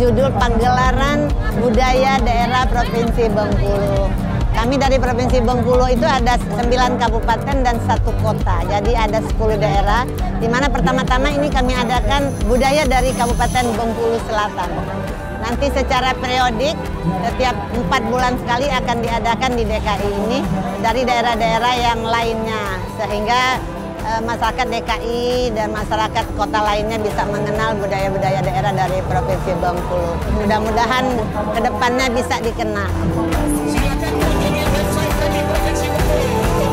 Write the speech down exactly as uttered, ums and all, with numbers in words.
berjudul Pagelaran Budaya Daerah Provinsi Bengkulu. Kami dari Provinsi Bengkulu itu ada sembilan kabupaten dan satu kota, jadi ada sepuluh daerah, di mana pertama-tama ini kami adakan budaya dari Kabupaten Bengkulu Selatan. Nanti secara periodik, setiap empat bulan sekali akan diadakan di D K I ini dari daerah-daerah yang lainnya, sehingga eh, masyarakat D K I dan masyarakat kota lainnya bisa mengenal budaya-budaya daerah dari Provinsi Bengkulu. Mudah-mudahan kedepannya bisa dikenal. Silakan kunjungi website kami Provinsi Bengkulu.